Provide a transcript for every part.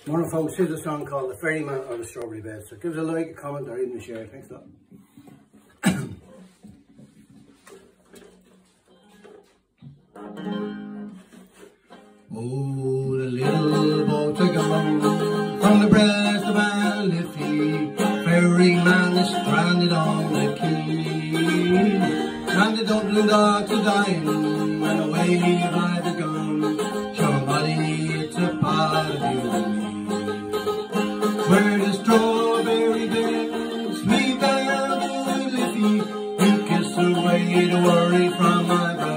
Morning folks, here's a song called The Ferryman or the Strawberry Bed. So give us a like, a comment or even a share. Thanks a lot. Oh, the little boats are gone from the breast of Alifi. Ferryman is stranded on the quay, and the Dublin docks are dying, and away I've gone. Somebody, it's a part of you and me. Where the strawberry beds sweep down to Liffey, you kiss away the worry from my brow.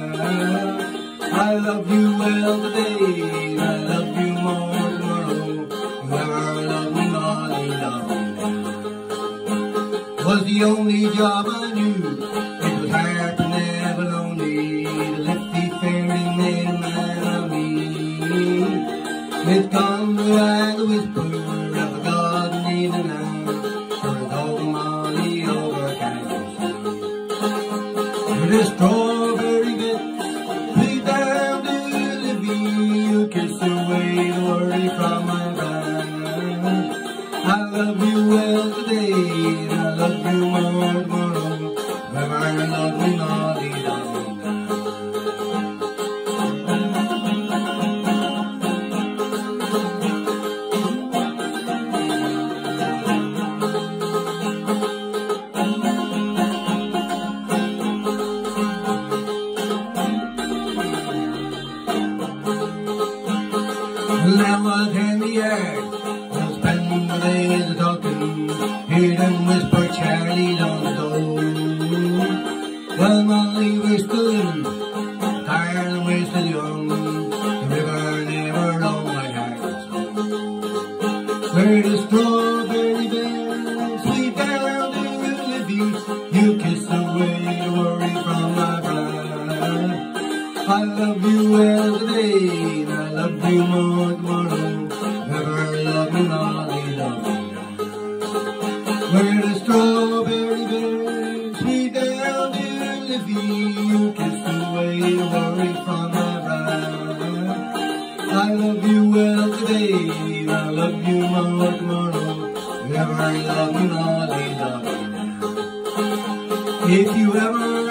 I love you well today, I love you more tomorrow. You ever love me, Molly, love me now. Was the only job I knew, it was hard and never lonely. The Liffey ferry made a man of me. It's gone by the whisper of a garden evening now, for it's over Molly, over Kansas. With a strawberry bit, lead down to Liffey, you kiss away the worry from my brow. I love you well today, and I love you more tomorrow. Never love me, Molly, love me now. Now was in the air, I'll spend the days talking, hear them whisper Charlie on the door. Well, Molly, we're still in, tired and we're still young, the river never long like ours. Where the strawberry beds sweep down to Liffey, you kiss away the worry from my brow. I love you well today, and I love you more tomorrow. Never love me, Molly, love me now. Where the strawberry beds sweep down to Liffey, you kiss away the worry from my brow. I love you well today, and I love you more tomorrow. Never love me, Molly, love me now. If you ever